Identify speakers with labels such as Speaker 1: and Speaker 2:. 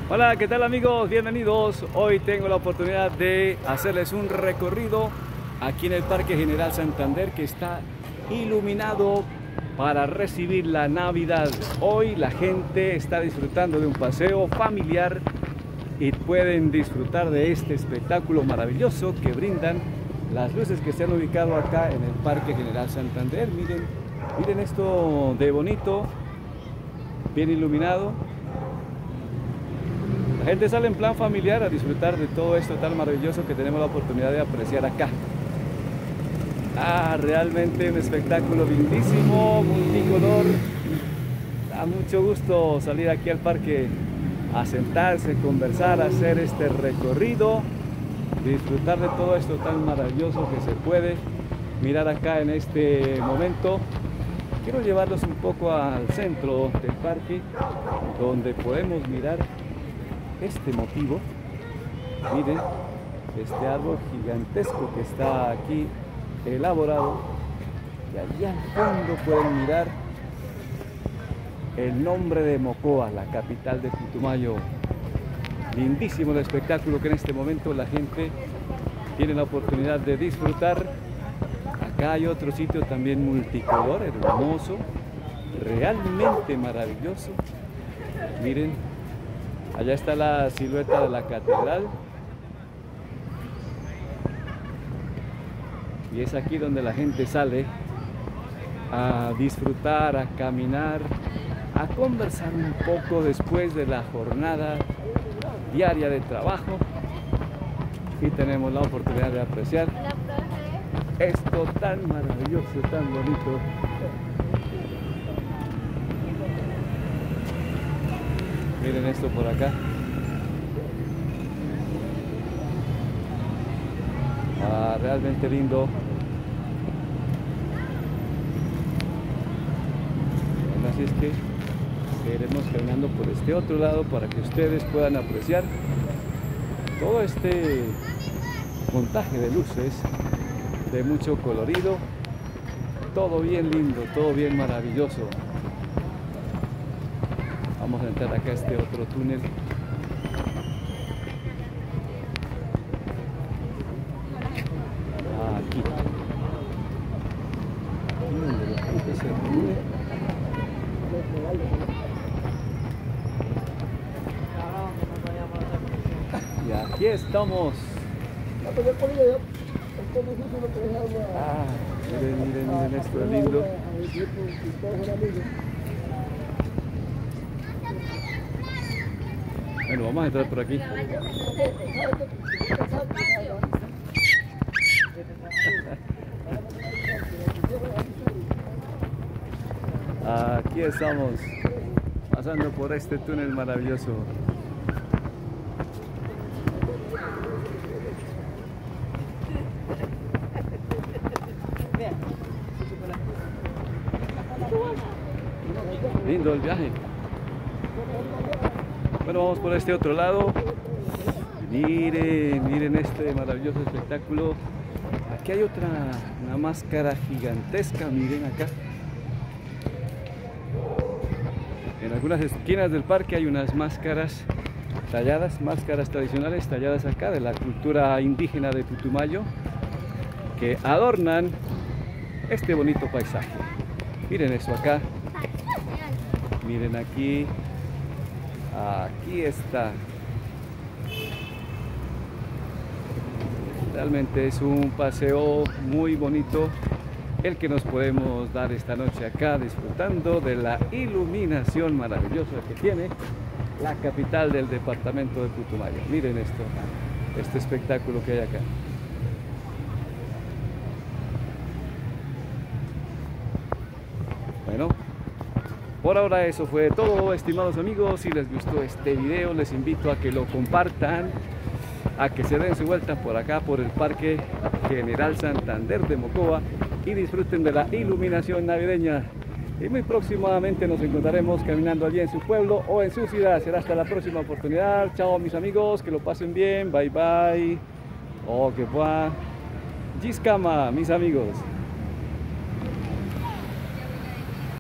Speaker 1: Hola, ¿qué tal amigos? Bienvenidos. Hoy tengo la oportunidad de hacerles un recorrido aquí en el Parque General Santander, que está iluminado para recibir la Navidad. Hoy la gente está disfrutando de un paseo familiar y pueden disfrutar de este espectáculo maravilloso que brindan las luces que se han ubicado acá en el Parque General Santander. Miren esto de bonito, bien iluminado. La gente sale en plan familiar a disfrutar de todo esto tan maravilloso que tenemos la oportunidad de apreciar acá. Realmente un espectáculo lindísimo, multicolor. Da mucho gusto salir aquí al parque a sentarse, conversar, hacer este recorrido, disfrutar de todo esto tan maravilloso que se puede mirar acá en este momento. Quiero llevarlos un poco al centro del parque, donde podemos mirar este motivo. Miren este árbol gigantesco que está aquí elaborado, y allá al fondo pueden mirar el nombre de Mocoa, la capital de Putumayo. Lindísimo el espectáculo que en este momento la gente tiene la oportunidad de disfrutar. Acá hay otro sitio también multicolor, hermoso, realmente maravilloso. Miren, allá está la silueta de la catedral. Y es aquí donde la gente sale a disfrutar, a caminar, a conversar un poco después de la jornada diaria de trabajo. Y tenemos la oportunidad de apreciar esto tan maravilloso, tan bonito. Miren esto por acá. Realmente lindo. Así es que seguiremos caminando por este otro lado para que ustedes puedan apreciar todo este montaje de luces de mucho colorido. Todo bien lindo, todo bien maravilloso. Vamos a entrar acá a este otro túnel. Aquí donde la gente se reúne. Y aquí estamos. Miren esto lindo. Bueno, vamos a entrar por aquí. Aquí estamos pasando por este túnel maravilloso. Lindo el viaje. Bueno, vamos por este otro lado. Miren este maravilloso espectáculo. Aquí hay una máscara gigantesca, miren acá. En algunas esquinas del parque hay unas máscaras talladas, máscaras tradicionales talladas acá de la cultura indígena de Putumayo, que adornan este bonito paisaje. Miren eso acá. Miren aquí. Aquí está. Realmente es un paseo muy bonito el que nos podemos dar esta noche acá, disfrutando de la iluminación maravillosa que tiene la capital del departamento de Putumayo. Miren esto, este espectáculo que hay acá. Bueno, por ahora eso fue todo, estimados amigos. Si les gustó este video, les invito a que lo compartan, a que se den su vuelta por acá, por el Parque General Santander de Mocoa, y disfruten de la iluminación navideña. Y muy próximamente nos encontraremos caminando allí en su pueblo o en su ciudad. Será hasta la próxima oportunidad. Chao mis amigos, que lo pasen bien, bye bye. Oh, que fue Giscama, mis amigos.